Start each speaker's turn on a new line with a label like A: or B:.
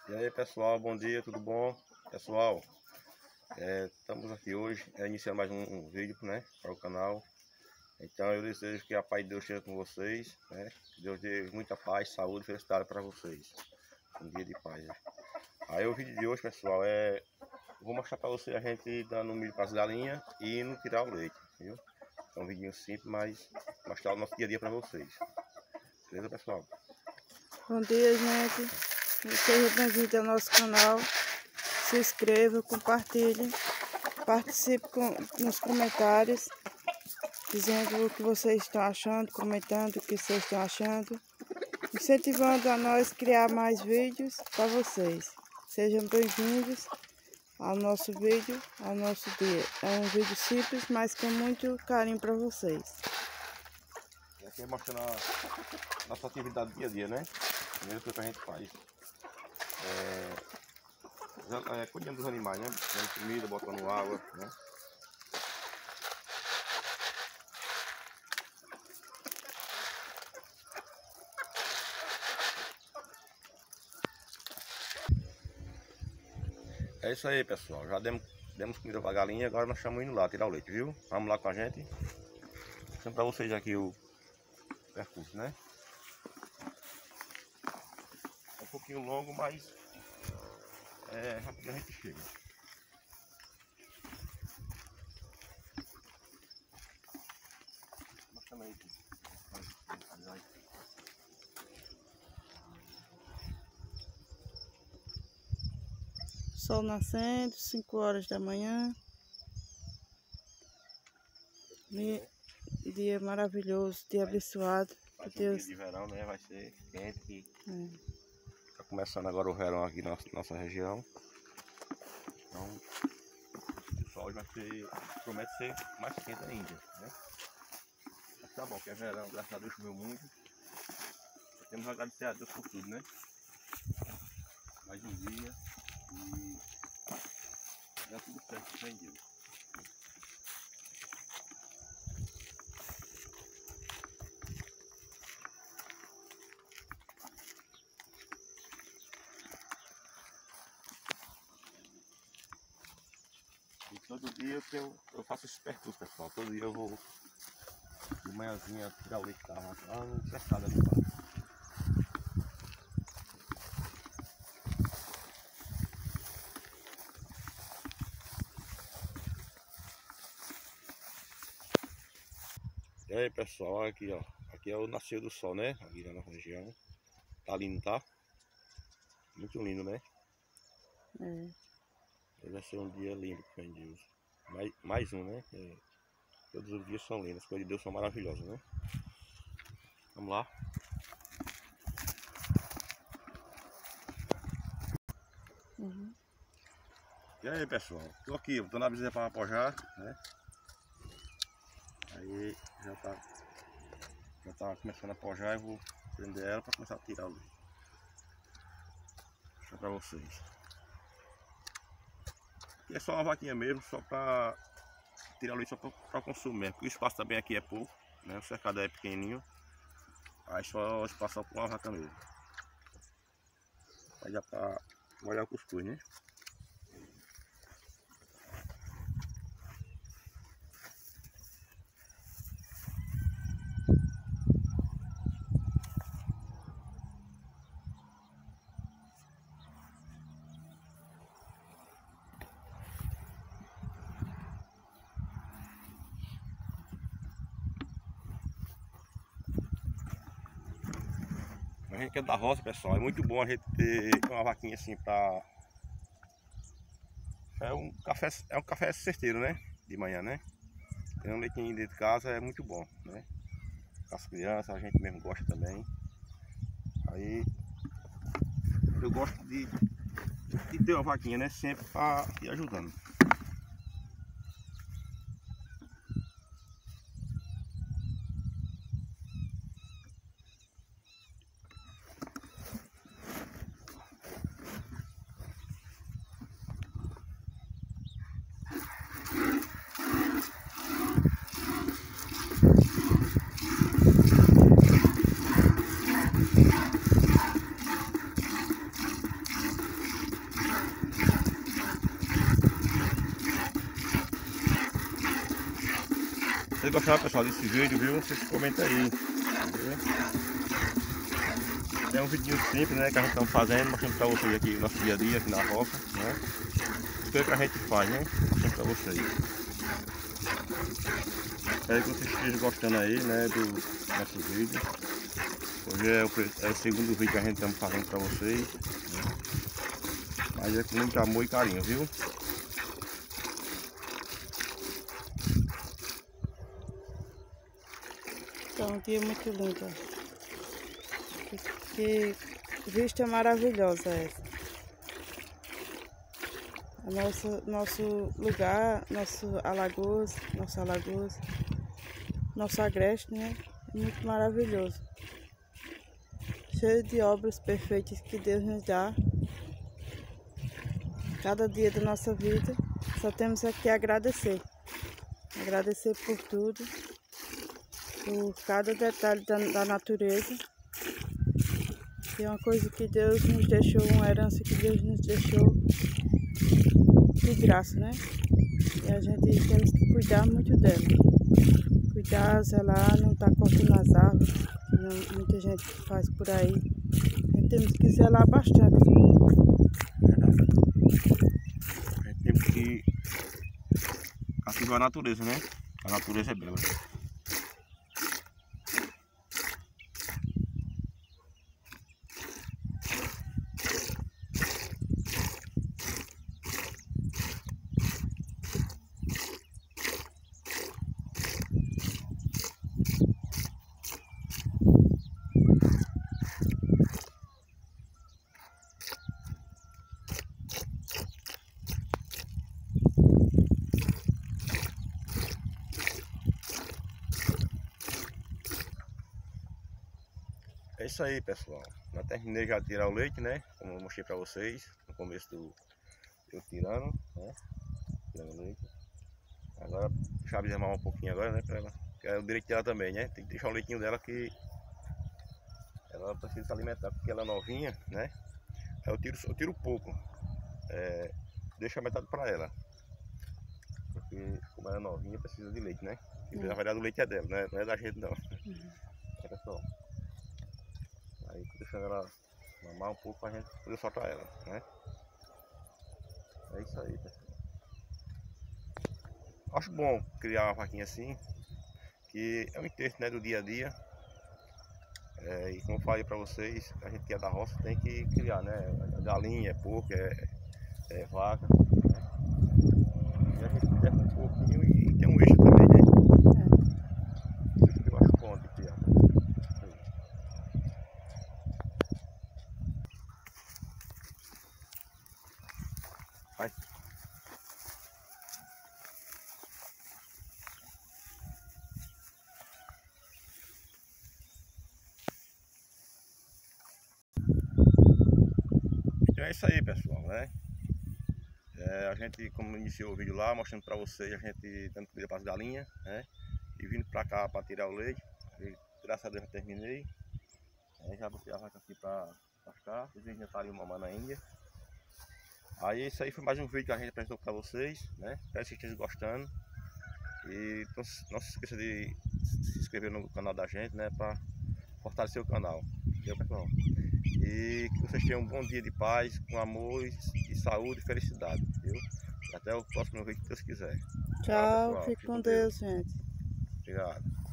A: E aí pessoal, bom dia, tudo bom? Pessoal, estamos aqui hoje, iniciando mais um vídeo, né, para o canal. Então eu desejo que a paz de Deus esteja com vocês, né? Que Deus dê muita paz, saúde e felicidade para vocês. Um dia de paz, né? Aí o vídeo de hoje, pessoal, vou mostrar para vocês a gente dando milho para as galinhas e indo tirar o leite, viu? É um vídeo simples, mas mostrar o nosso dia a dia para vocês. Beleza, pessoal?
B: Bom dia, gente. Seja bem-vindo ao nosso canal. Se inscreva, compartilhe, participe nos comentários, dizendo o que vocês estão achando, comentando o que vocês estão achando, incentivando a nós criar mais vídeos para vocês. Sejam bem-vindos ao nosso vídeo, ao nosso dia. É um vídeo simples, mas com muito carinho para vocês.
A: E aqui é mostrando a nossa atividade do dia a dia, né? Primeiro que a gente faz cuidando dos animais, né? Dando comida, botando água, né? É isso aí, pessoal. Já demos comida pra galinha, agora nós estamos indo lá tirar o leite, viu? Vamos lá com a gente. Mostrando pra vocês aqui o percurso, né? É um pouquinho longo, mas rapidinho a gente chega. Mostrando aí aqui.
B: Sol nascendo, 5 horas da manhã. Dia maravilhoso, dia abençoado.
A: Vai ser
B: Deus.
A: Um dia de verão, né? Vai ser quente. Tá começando agora o verão aqui na nossa região. Então, o sol promete ser mais quente ainda, né? Mas tá bom, que é verão, graças a Deus choveu muito. Temos a agradecer a Deus por tudo, né? Mais um dia e dá tudo certo, sem Deus. E todo dia eu faço esse percurso, pessoal. Todo dia eu vou de manhãzinha tirar o leite da vaca lá no cercado ali embaixo. E aí, pessoal, aqui ó, aqui é o nascer do sol, né? Aqui na nossa região. Tá lindo, tá? Muito lindo, né? Vai ser um dia lindo, com Deus. Mais um, né? Todos os dias são lindos, as coisas de Deus são maravilhosas, né? Vamos lá. E aí, pessoal, tô aqui, tô na bezerra para apojar, né? Aí já tá começando a apojar e vou prender ela para começar a tirar o leite. Vou mostrar para vocês. E é só uma vaquinha mesmo, só para tirar o leite só para consumo mesmo, porque o espaço também aqui é pouco, né? O cercado é pequenininho, aí só espaço com uma vaca mesmo. Aí dá para molhar o cuscuz, né? A gente que é da roça, pessoal, é muito bom a gente ter uma vaquinha assim pra... É um café certeiro, né? De manhã, né? Ter um leitinho dentro de casa é muito bom, né? Com as crianças, a gente mesmo gosta também. Aí eu gosto de ter uma vaquinha, né? Sempre pra ir ajudando. vocês gostaram, pessoal, desse vídeo, viu? Vocês comentem aí. É um vídeo simples, né, que a gente está fazendo, mostrando para vocês aqui o nosso dia a dia aqui na roça, né? O que a gente faz, né? Mostrando para vocês. Espero que vocês estejam gostando aí, né, do nosso vídeo. Hoje é o segundo vídeo que a gente estamos fazendo para vocês, né? Mas é com muito amor e carinho, viu?
B: Então, um dia muito lindo. Que vista maravilhosa essa. Nosso lugar, nosso Alagoas, nosso agreste, né? É muito maravilhoso. Cheio de obras perfeitas que Deus nos dá. Cada dia da nossa vida, só temos aqui a agradecer. Agradecer por tudo, por cada detalhe da natureza. Que é uma coisa que Deus nos deixou, uma herança que Deus nos deixou de graça, né? E a gente temos que cuidar muito dela. Cuidar, zelar, não estar cortando as árvores, que muita gente faz por aí. A gente temos que zelar bastante.
A: A gente tem que cultivar a natureza, né? A natureza é bela. É isso aí, pessoal. Já terminei já de tirar o leite, né? Como eu mostrei pra vocês no começo eu tirando, né? Tirando o leite. Agora deixar a Bisa mamar um pouquinho agora, né? Pra ela, que é o direito dela também, né? Tem que deixar o leitinho dela que ela precisa se alimentar, porque ela é novinha, né? Aí eu tiro pouco. Deixo a metade pra ela. Porque como ela é novinha, precisa de leite, né? E na verdade o leite é dela, né? Não é da gente não. É, pessoal. Aí tô deixando ela mamar um pouco pra gente poder soltar ela, né? É isso aí, pessoal. Acho bom criar uma vaquinha assim, que é um intento, né, do dia a dia. E como eu falei pra vocês, a gente que é da roça tem que criar, né? Galinha, porco, vaca, né? E a gente deve um pouquinho e tem um eixo também, né? Eu acho bom de criar. Vai. Então é isso aí, pessoal, né? A gente, como iniciou o vídeo lá, mostrando pra vocês, a gente dando comida para as galinhas, né? E vindo pra cá para tirar o leite. E, graças a Deus já terminei. Já botei a vaca aqui pra pastar. Os vídeos já estão ali mamando ainda. Aí isso aí foi mais um vídeo que a gente apresentou pra vocês, né? Espero que vocês estejam gostando. E não se esqueça de se inscrever no canal da gente, né? Pra fortalecer o canal. Entendeu, pessoal? E que vocês tenham um bom dia de paz, com amor e saúde e felicidade, viu? Até o próximo vídeo, se Deus quiser.
B: Tchau, fique com Deus, gente.
A: Obrigado.